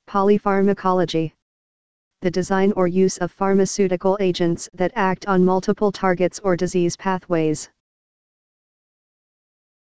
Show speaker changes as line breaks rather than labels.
Polypharmacology. The design or use of pharmaceutical agents that act on multiple targets or disease pathways.